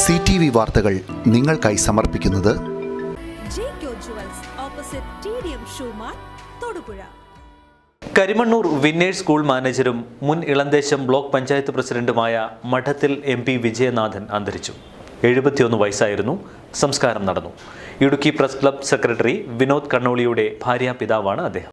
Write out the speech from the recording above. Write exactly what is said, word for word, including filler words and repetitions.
C T V വാർത്തകൾ നിങ്ങൾക്കായി സമർപ്പിക്കുന്നത് കരിമണ്ണൂർ വിന്നേഴ്സ് സ്കൂൾ മാനേജരും മുൻ ഇളന്തേശം ബ്ലോക്ക് പഞ്ചായത്ത് പ്രസിഡന്റുമായ മഠത്തിൽ എം പി വിജയനാഥൻ അന്തരിച്ചു. എഴുപത്തിയൊന്ന് വയസ്സായിരുന്നു. സംസ്കാരം നടന്നു. Idukki press club secretary Vinod കണ്ണോളിയുടെ ഭാര്യാപിതാവാണ് അദ്ദേഹം.